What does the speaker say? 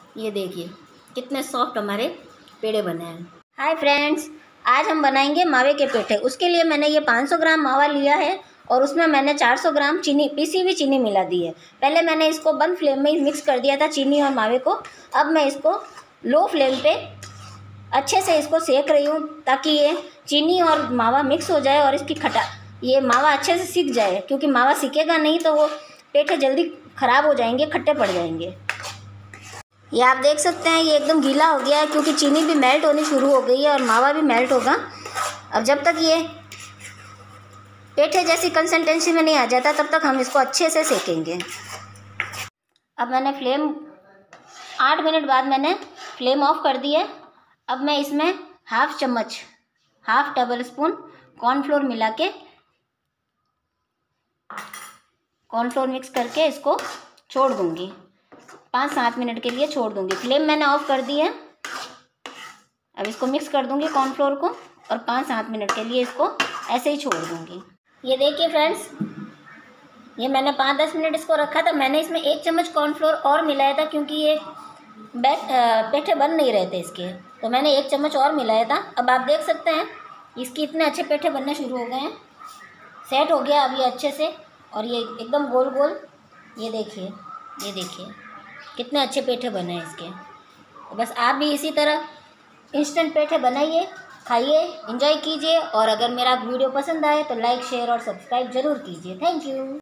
ये देखिए कितने सॉफ्ट हमारे पेड़े बने हैं। हाय फ्रेंड्स, आज हम बनाएंगे मावे के पेठे। उसके लिए मैंने ये 500 ग्राम मावा लिया है और उसमें मैंने 400 ग्राम चीनी, पीसी हुई चीनी मिला दी है। पहले मैंने इसको बंद फ्लेम में ही मिक्स कर दिया था, चीनी और मावे को। अब मैं इसको लो फ्लेम पे अच्छे से इसको सेक रही हूँ ताकि ये चीनी और मावा मिक्स हो जाए और इसकी ये मावा अच्छे से सीख जाए, क्योंकि मावा सीखेगा नहीं तो वो पेठे जल्दी ख़राब हो जाएंगे, खट्टे पड़ जाएंगे। ये आप देख सकते हैं ये एकदम गीला हो गया है, क्योंकि चीनी भी मेल्ट होनी शुरू हो गई है और मावा भी मेल्ट होगा। अब जब तक ये पेठे जैसी कंसिस्टेंसी में नहीं आ जाता तब तक हम इसको अच्छे से सेकेंगे। अब मैंने 8 मिनट बाद मैंने फ्लेम ऑफ कर दी है। अब मैं इसमें हाफ टेबल स्पून कॉर्नफ्लोर मिला के कॉर्नफ्लोर मिक्स करके इसको छोड़ दूंगी। 5-7 मिनट के लिए छोड़ दूंगी। फ्लेम मैंने ऑफ कर दी है। अब इसको मिक्स कर दूंगी कॉर्नफ्लोर को और 5-7 मिनट के लिए इसको ऐसे ही छोड़ दूंगी। ये देखिए फ्रेंड्स, ये मैंने 5-10 मिनट इसको रखा था। मैंने इसमें 1 चम्मच कॉर्नफ्लोर और मिलाया था, क्योंकि ये पेठे बन नहीं रहे थे इसके, तो मैंने 1 चम्मच और मिलाया था। अब आप देख सकते हैं इसके इतने अच्छे पेठे बनने शुरू हो गए हैं। सेट हो गया अब ये अच्छे से, और ये एकदम गोल गोल। ये देखिए कितने अच्छे पेठे बने हैं इसके। तो बस आप भी इसी तरह इंस्टेंट पेठे बनाइए, खाइए, एंजॉय कीजिए। और अगर मेरा वीडियो पसंद आए तो लाइक, शेयर और सब्सक्राइब ज़रूर कीजिए। Thank you.